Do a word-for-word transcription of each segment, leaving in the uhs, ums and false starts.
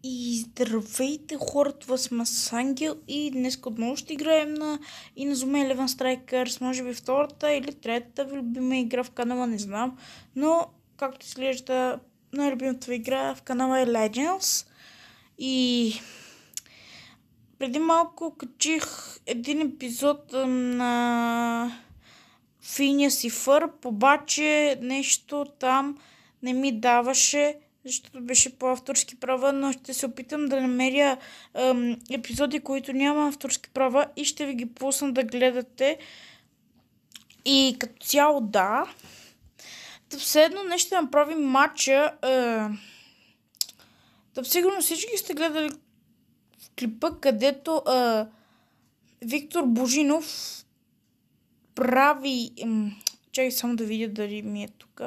И здравейте хора, това сме с Ангел и днес отново ще играем на Inazuma Eleven Strikers, може би втората или третата ви любима игра в канала, не знам, но както изглежда най-любимата игра в канала е Legends. И преди малко качих един епизод на Phineas и Ferb, обаче нещо там не ми даваше, защото беше по авторски права, но ще се опитам да намеря ем, епизоди, които няма авторски права и ще ви ги пусна да гледате. И като цяло да. Тъп следно днес ще направим матча. Е, Тъп сигурно всички сте гледали в клипа, където е, Виктор Божинов прави... Ем, чакай само да видя дали ми е тук.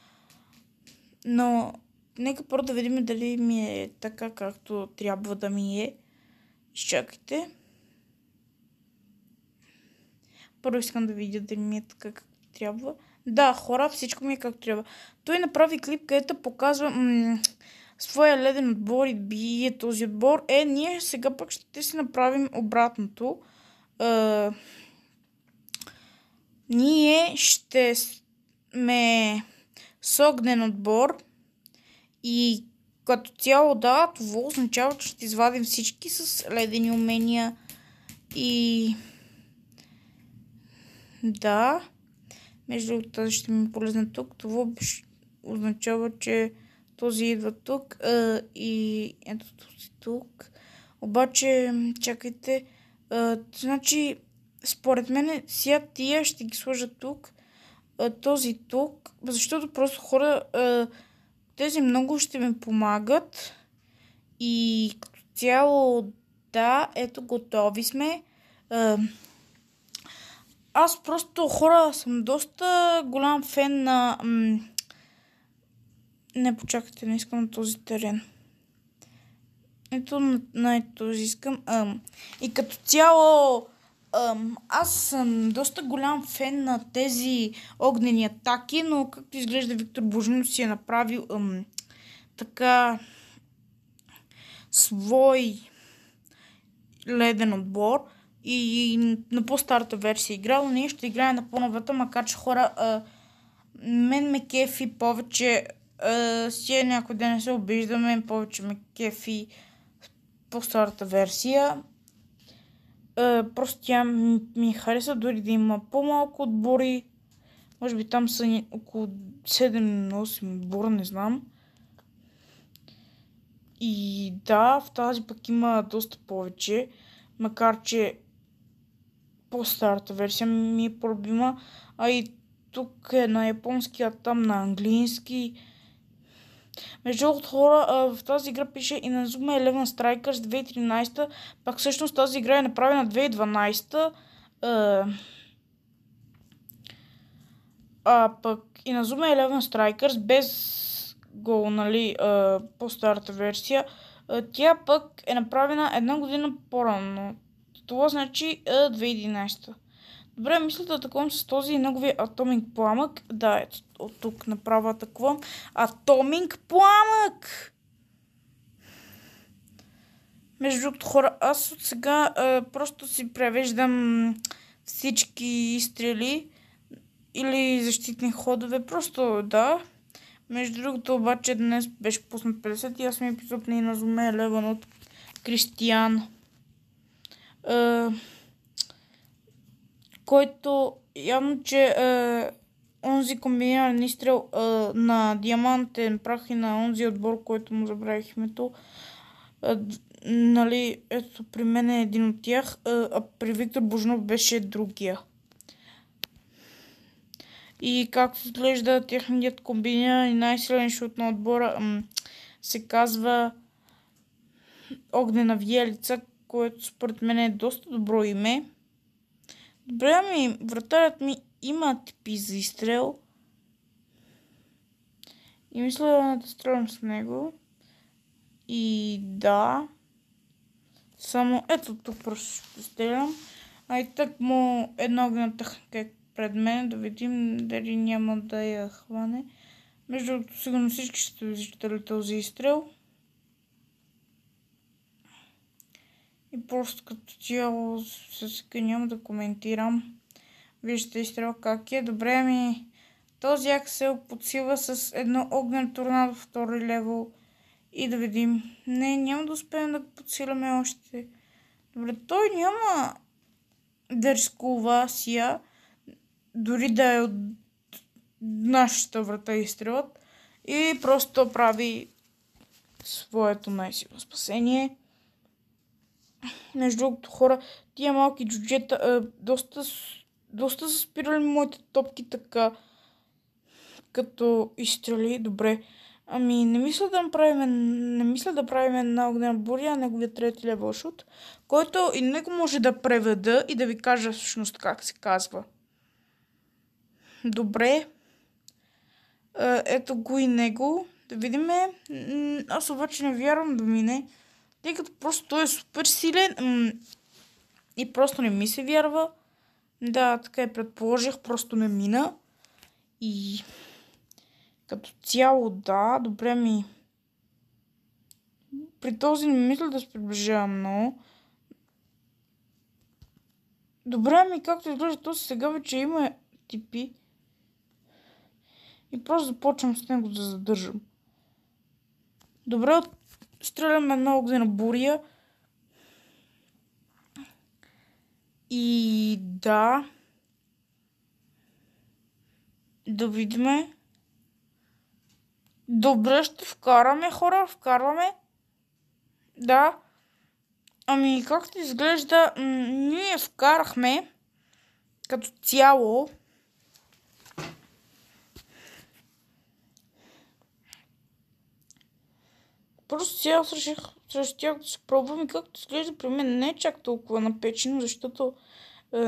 Но нека първо да видим дали ми е така, както трябва да ми е. Изчакайте. Първо искам да видя дали ми е така, както трябва. Да, хора, всичко ми е както трябва. Той направи клип, където показва м- своя леден отбор и бие този отбор. Е, ние сега пък ще си направим обратното. Е, ние ще сме с огнен отбор. И като цяло да, това означава, че ще извадим всички с ледени умения. И да, между другото тази ще ми е полезна тук. Това означава, че този идва тук а, и ето този тук. Обаче, чакайте, а, значи според мен сега тия ще ги сложа тук, а, този тук, защото просто хора... А, тези много ще ми помагат и като цяло да, ето готови сме. Аз просто хора съм доста голям фен на... М- не, почакайте, не искам на този терен. Ето на, на този искам. Ам. И като цяло ам, аз съм доста голям фен на тези огнени атаки, но както изглежда Виктор Божинов си е направил ам, така свой леден отбор и на по-старата версия играл, но ние ще играем на по-новата, макар че хора а, мен ме кефи повече, а, си някой ден не се обиждаме, повече ме кефи по-старата версия. Uh, просто тя ми хареса, дори да има по-малко отбори. Може би там са около седем-осем отбора, не знам. И да, в тази пък има доста повече. Макар че по-старата версия ми е по-любима. А и тук е на японски, а там на английски. Между другото хора, в тази игра пише Inazuma Eleven Strikers две хиляди и тринадесета, пак всъщност тази игра е направена две хиляди и дванадесета, а пък Inazuma Eleven Strikers без гол, нали, по-старата версия, тя пък е направена една година по-рано. Това значи две хиляди и единадесета. Добре, мисля да атакувам с този неговия атомик пламък. Да, ето от тук направо атакувам. Атомик пламък! Между другото хора, аз от сега а, просто си превеждам всички изстрели или защитни ходове. Просто да. Между другото обаче днес беше пуснат петдесет и осми епизод на Inazuma Eleven от Кристиан. А, който явно, че е, онзи комбиниран изстрел е, на диамантен прах и на онзи отбор, който му забравих името, е, нали, ето при мен е един от тях, е, а при Виктор Божинов беше другия. И както изглежда техният комбиниран и най-силен шут на отбора м- се казва Огнена виелица, което според мен е доста добро име. Добре, ми, вратарят ми има типи за изстрел. И мисля да стрелям с него. И да. Само ето тук просто ще стрелям. А и так му една огнена техника е пред мен. Да видим дали няма да я хване. Между другото сигурно всички ще виждали този изстрел. И просто като цяло сега няма да коментирам. Виждате изстрел как е. Добре ми. Този Аксел подсилва с едно огнен торнадо втори левел. И да видим. Не, няма да успеем да го подсиляме още. Добре, той няма да рискува сия. Дори да е от нашата врата изстрелът. И просто прави своето най-силно спасение. Между другото, хора, тия малки джуджета е, доста, доста са спирали моите топки така, като изстрели. Добре. Ами, не мисля да направим, не мисля да правим една огнена буря, неговия трети левел шут, който и него може да преведа и да ви кажа всъщност как се казва. Добре. Ето го и него. Да видим. Аз обаче не вярвам да мине, тъй като просто той е супер силен и просто не ми се вярва. Да, така и предположих, просто не мина. И като цяло, да, добре ми. При този не мисля да се приближавам много. Добре ми, както изглежда, то сега вече има типи. И просто започвам с него да задържам. Добре, стрелям една огнена буря. И да. Да видиме. Добре, ще вкараме, хора, вкарваме. Да. Ами, както изглежда, м- ние вкарахме като цяло. Просто сега аз реших срещу тях да се пробвам и както изглежда при мен не е чак толкова напечено, защото е,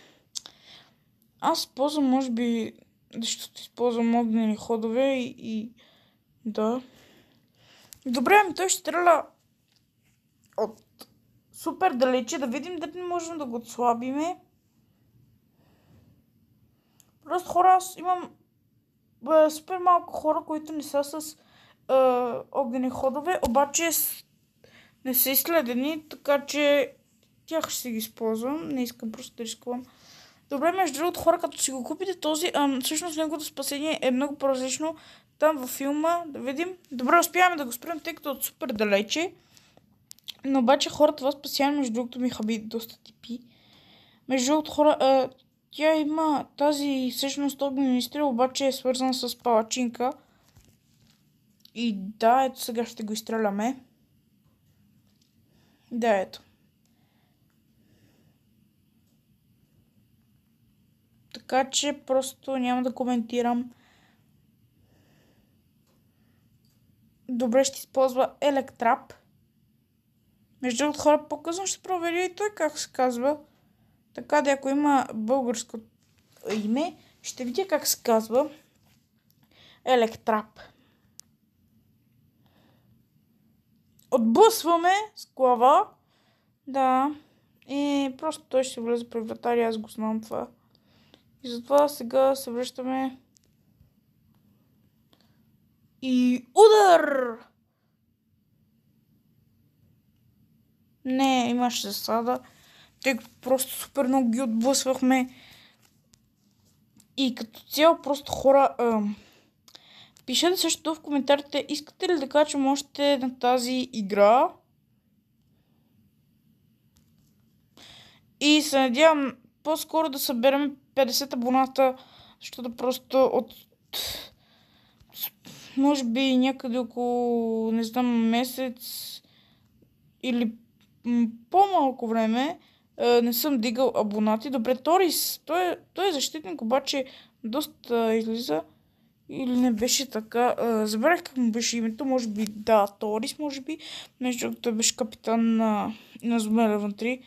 аз ползвам, може би, защото използвам огнени ходове и, и да. Добре, ами той ще стреля от супер далече, да видим дали не можем да го отслабиме. Просто хора, аз имам е, супер малко хора, които не са с е, огнени ходове, обаче не са изследени, така че тях ще си ги използвам. Не искам просто да рискувам. Добре, между другото, хора, като си го купите този, а, всъщност неговото спасение е много по-различно. Там във филма, да видим. Добре, успяваме да го спрем, тъй като от супер далече. Но обаче хората, това спасяване, между другото, ми хаби доста типи. Между другото, хора, а, тя има тази всъщност огнен изстрел, обаче е свързана с палачинка. И да, ето сега ще го изстреляме. Да, ето. Така че просто няма да коментирам. Добре, ще използва Електрап. Между другото, хора, по-късно ще проверя и той как се казва. Така да, ако има българско име, ще видя как се казва. Електрап. Отблъсваме с глава. Да. И просто той ще се влезе при вратаря, аз го знам това. И затова сега се връщаме. И удар! Не, имаше засада. Тъй като просто супер много ги отблъсвахме. И като цяло просто хора... А, пишете също в коментарите, искате ли да качвам още на тази игра? И се надявам по-скоро да съберем петдесет абоната, защото просто от... може би някъде около, не знам, месец или по-малко време не съм дигал абонати. Добре, Торис, той е, той е защитник, обаче доста излиза. Или не беше така. Забравих как му беше името. Може би, да, Торис, може би. Между другото, той беше капитан на, на Зумелеван три.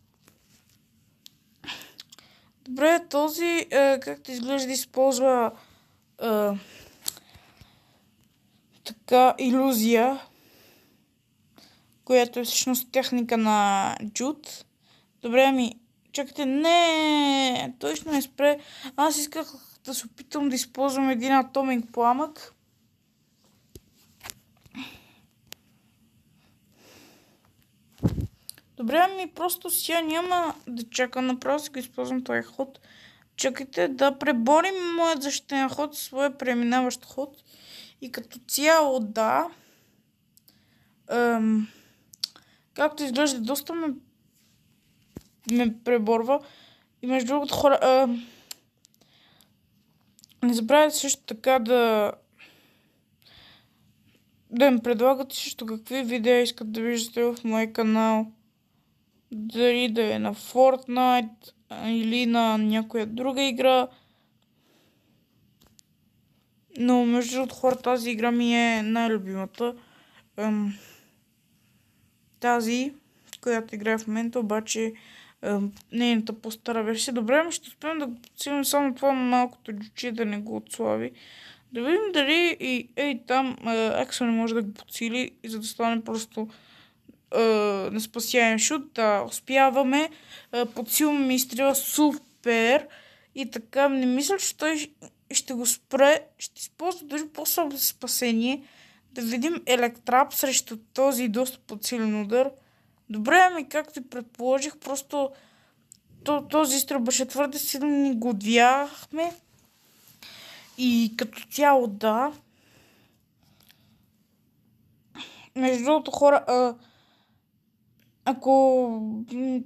Добре, този, е, както изглежда, използва е, така илюзия, която е всъщност техника на Джуд. Добре, ами, чакайте, не, той ще ме спре. Аз исках да се опитам да използвам един атомен пламък. Добре, ами просто сега няма да чакам, направо си го използвам този ход. Чакайте да преборим моят защитен ход, своя преминаващ ход. И като цяло, да. Ем, както изглежда, доста ме, ме преборва. И между другото хора, ем, не забравяйте също така да да ми предлагате също какви видеа искат да виждате в моя канал. Дали да е на Fortnite или на някоя друга игра. Но между другото хора, тази игра ми е най-любимата. Ем, тази, която играя в момента, обаче ем, нейната по-стара версия. Добре, ми ще успеем да го подсилим само това малкото джуче, да не го отслаби. Да видим дали и ей там Аксо не може да го подсили, и за да стане просто Uh, на спасяем шут, да, успяваме, uh, подсилваме изстрела супер и така, не мисля, че той ще го спре, ще използва дори по-слабо за спасение. Да видим Електрап срещу този доста подсилен удар. Добре, ами както и предположих, просто този изстрел беше твърде силен и го отвяхме. И като цяло, да. Между другото хора, uh, Ако,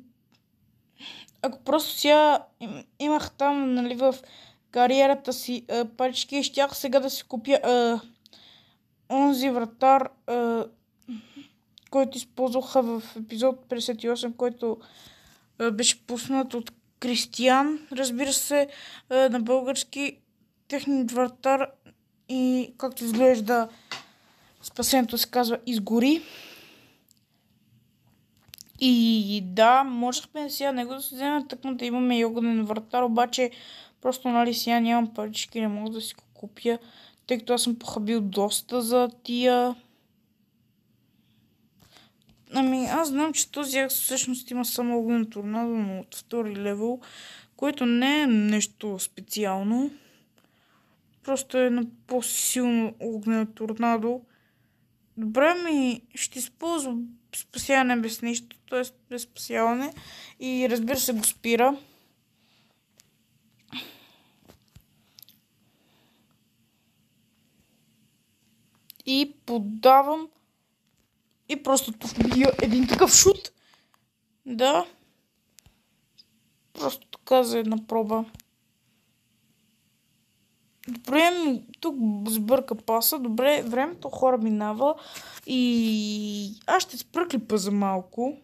ако просто сега имах там, нали, в кариерата си а, парички, щях сега да си купя а, онзи вратар, а, който използваха в епизод петдесет и осем, който а, беше пуснат от Кристиян, разбира се, а, на български, техният вратар, и както изглежда спасението се казва Изгори. И да, можехме сега него да се вземем, тъкмо да имаме и огнен вратар, обаче просто, нали, сега нямам парички, не мога да си го купя, тъй като аз съм похабил доста за тия. Ами аз знам, че този акс всъщност има само огнен торнадо, но от втори левел, което не е нещо специално, просто е на по-силно огнен торнадо. Добре, ми ще използвам спасяване без нищо, т.е. без спасяване, и разбира се го спира. И подавам и просто тук бия един такъв шут. Да. Просто така за една проба. Добре, тук сбърка паса. Добре, времето хора минава и аз ще спра клипа за малко.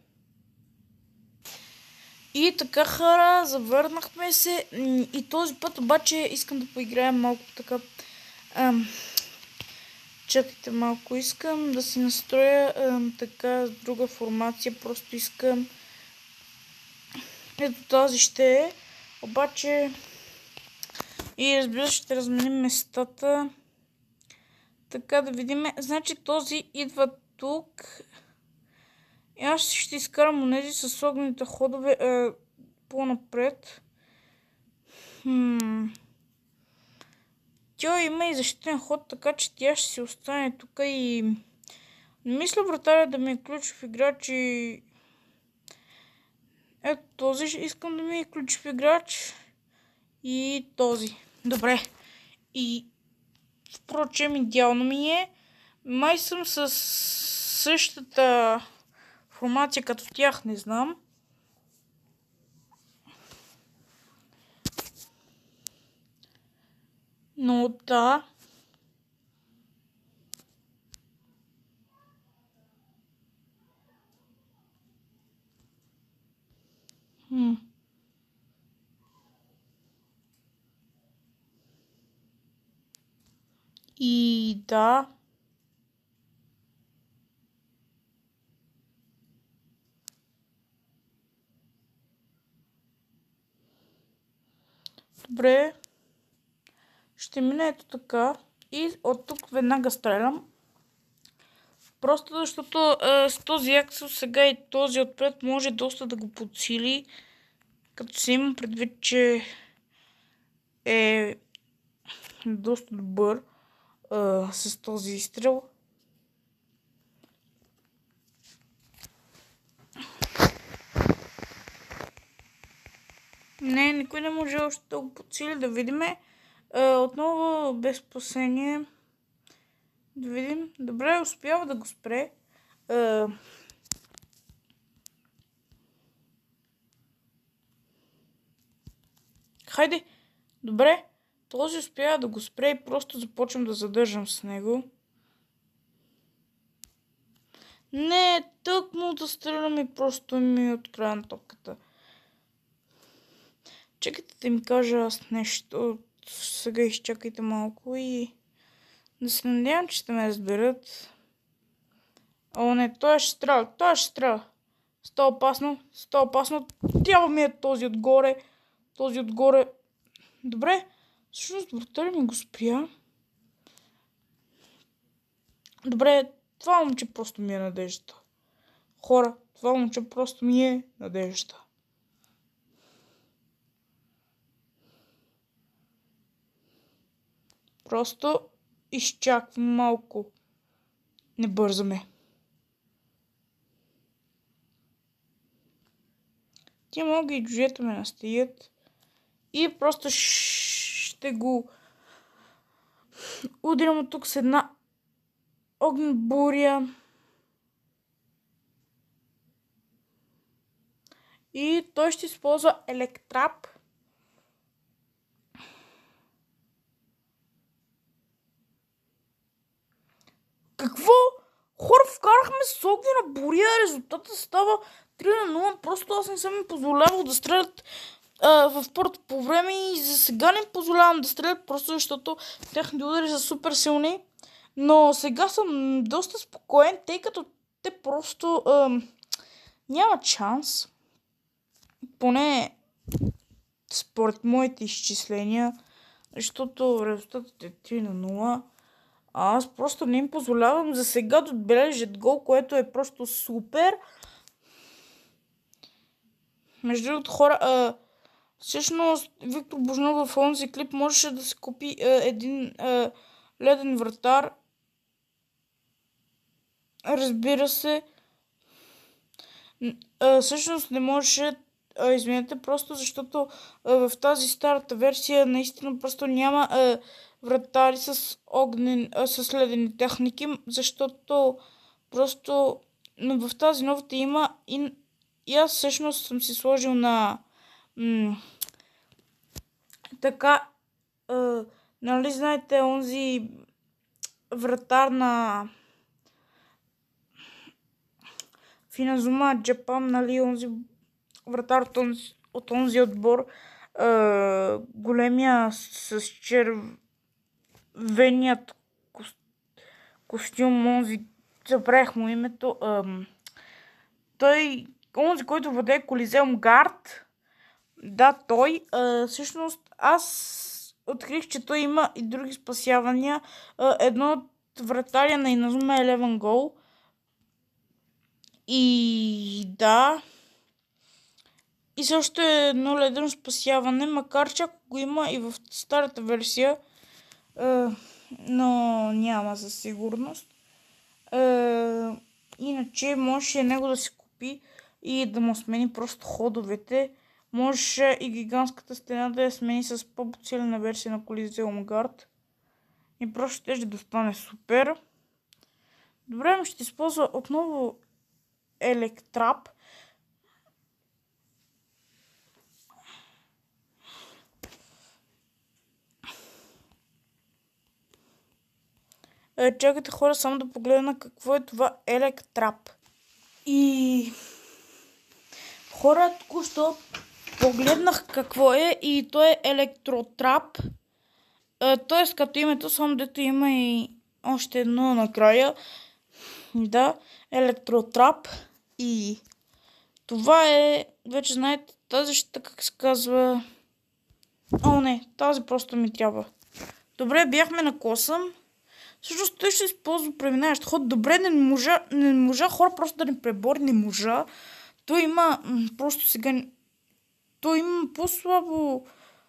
И така, хора, завърнахме се. И този път обаче искам да поиграем малко така. Ам, чакайте малко, искам да си настроя ам, така друга формация. Просто искам. Ето тази ще е. Обаче и разбира се, ще разменим местата. Така да видим. Значи този идва тук. И аз ще изкарам онези с огнените ходове е, по-напред. Хм. Тя има и защитен ход, така че тя ще си остане тук и не мисля вратаря да ми е ключов играч и ето този искам да ми е ключов играч и този. Добре. И впрочем идеално ми е. Май съм с същата формация като тях, не знам. Но да. Хм. И да. Добре. Ще мина ето така. И от тук веднага стрелям. Просто защото е, с този аксел сега и този отпред може доста да го подсили. Като се имам предвид, че е доста добър е, с този изстрел. никой не може още да го подсили. Да видим. Отново без спасение. Да видим. Добре, успява да го спре. Хайде. Добре. Този успява да го спре и просто започвам да задържам с него. Не, тък му да стрелям и просто ми от края на топката. Чакайте да ми кажа аз нещо. Сега изчакайте малко и да се надявам, че ще ме разберат. О, не, той ще стреля, той ще стреля. Сто опасно, сто опасно. Трябва ми е този отгоре. Този отгоре. Добре. Всъщност, вратаря ми го спря. Добре, това момче просто ми е надежда. Хора, това момче просто ми е надежда. Просто изчаквам малко. Не бързаме. Ти мога и джуджета ме настоят. И просто ще го удрям от тук с една огнен буря. И той ще използва електрап. Какво? Хора, вкарахме с огнена буря, резултата става три на нула. Просто аз не съм им позволявал да стрелят а, в порт по време и за сега не им позволявам да стрелят, просто защото техните удари са супер силни. Но сега съм доста спокоен, тъй като те просто а, няма шанс. Поне според моите изчисления, защото резултатът е три на нула. А аз просто не им позволявам за сега да отбележат гол, което е просто супер. Между другото, хора, а, всъщност Виктор Божанов в онзи клип можеше да се купи а, един а, леден вратар. Разбира се. А, всъщност не можеше, а, извинете, просто защото а, в тази старата версия наистина просто няма а, вратари с огнен, а, с ледени техники, защото просто но в тази новата има и, и аз всъщност съм си сложил на м- така, а, нали знаете онзи вратар на Финазума Джапан, нали онзи вратар от онзи, от онзи отбор, а, големия с червеният костюм, онзи, забравих му името, ам, той, онзи, който владее Колизеум Гард, да, той, а, всъщност аз открих, че той има и други спасявания, а, едно от вратаря на Иназума Eleven Goal, и да, и също е едно ледено спасяване, макар че ако го има и в старата версия, е, но няма със сигурност. Е, иначе можеше него да се купи и да му смени просто ходовете. Можеше и гигантската стена да я смени с по-подсилена версия на Колизеум Гард. И просто ще да стане супер. Добре, ще използва отново електрап. Е, чакайте, хора, само да погледна какво е това електрап. И хора, току-що погледнах какво е и то е електротрап. Е, Тоест като името, само дето има и още едно накрая. Да, електротрап. И това е, вече знаете, тази ще как се казва. О, не, тази просто ми трябва. Добре, бяхме на косъм. Всъщност той ще използва преминаващ ход. Добре, не можа, не можа хора просто да не пребори, не можа. Той има м- просто сега... Той има по-слабо...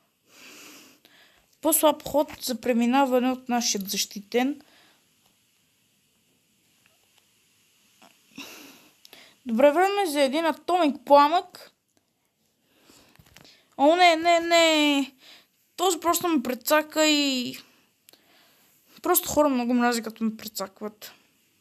По-слаб ход за преминаване от нашия защитен. Добре, време за един атомик пламък. О, не, не, не. Този просто ме прецака и... Просто хора много мрази, като ме прецакват.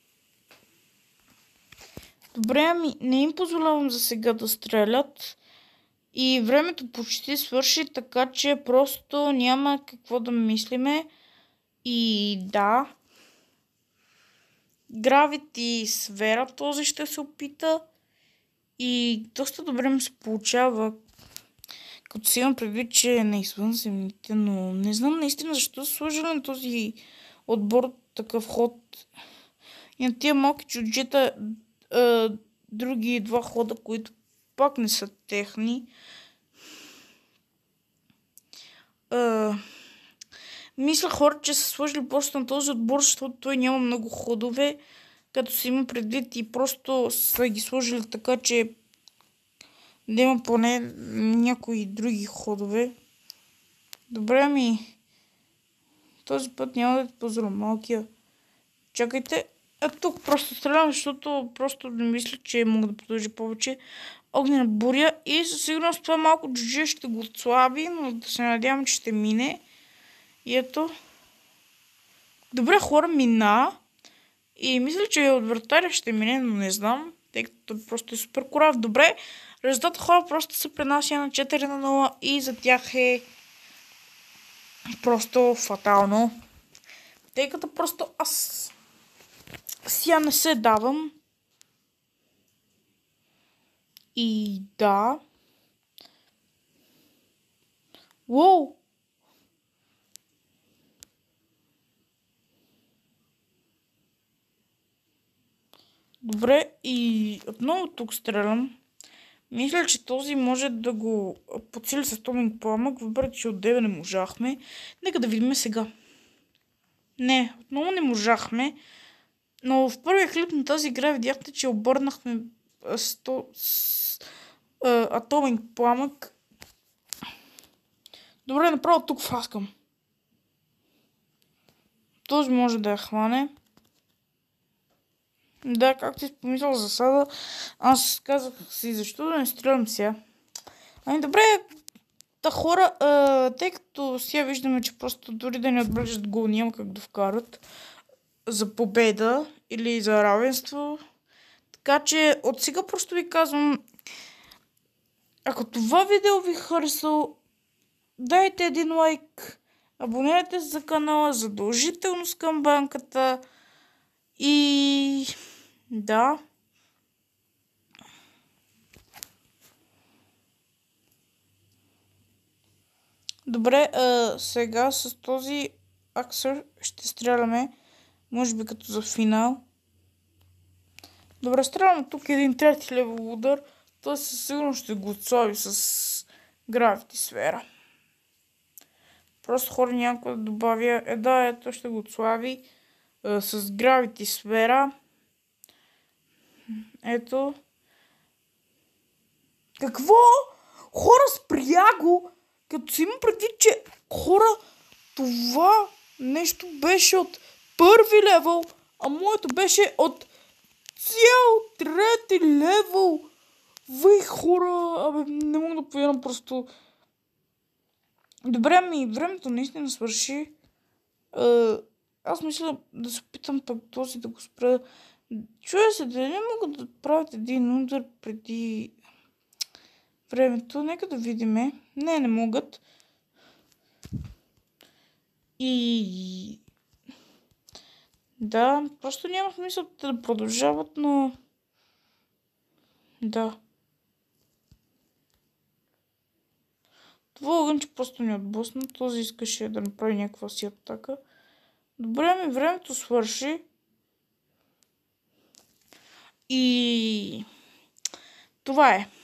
Добре, ами не им позволявам за сега да стрелят. И времето почти свърши, така че просто няма какво да мислиме. И да. Гравити сфера този ще се опита. И доста добре ми се получава. Като си имам предвид, че е на извънземните, но не знам наистина защо са сложили на този отбор такъв ход. И на тия малки чуджета е, други два хода, които пак не са техни. Е, мисля хора, че са сложили просто на този отбор, защото той няма много ходове. Като си има предвид и просто са ги сложили така, че да има поне някои други ходове. Добре, ами този път няма да те позволя малкия. Чакайте. А тук просто стрелям, защото просто не мисля, че мога да продължи повече. Огнена буря и със сигурност това малко джуджи ще го отслаби, но да се надявам, че ще мине. И ето. Добре, хора, мина. И мисля, че от вратаря ще мине, но не знам, тъй като просто е супер корав. Добре, резултата хора просто се пренася на четири на нула и за тях е просто фатално. Тъй като просто аз сега не се давам. И да. Уоу! Добре, и отново тук стрелям. Мисля, че този може да го подсили с атомен пламък, въпреки че от деве не можахме. Нека да видим сега. Не, отново не можахме. Но в първия клип на тази игра видяхте, че обърнахме сто... с... а, атомен пламък. Добре, направо тук фаскам. Този може да я хване. Да, както си помислял за сада, аз казах си, защо да не стрелям сега. Ами добре, та хора, а, тъй като сега виждаме, че просто дори да не отбележат гол, няма как да вкарат за победа или за равенство. Така че от сега просто ви казвам, ако това видео ви харесало, дайте един лайк, абонирайте се за канала, задължително с камбанката и да. Добре, а, сега с този аксър ще стреляме, може би като за финал. Добре, стрелям тук един трети левел удар, той със сигурност ще го отслаби с гравити сфера. Просто хора някой да добавя, е да, ето ще го отслаби а, с гравити сфера. Ето. Какво? Хора, спря го! Като си има предвид, че хора, това нещо беше от първи левел, а моето беше от цял трети левел. Вай, хора, абе, не мога да повярвам просто. Добре, ами времето наистина свърши. Е, аз мисля да се опитам пък този да го спра. Чуя се, да не мога да правят един удар преди времето. Нека да видиме. Не, не могат. И... да, просто няма смисъл да продължават, но... да. Това огънче просто не отблъсна. Този искаше да направи някаква си атака. Добре, ми времето свърши. И... това е.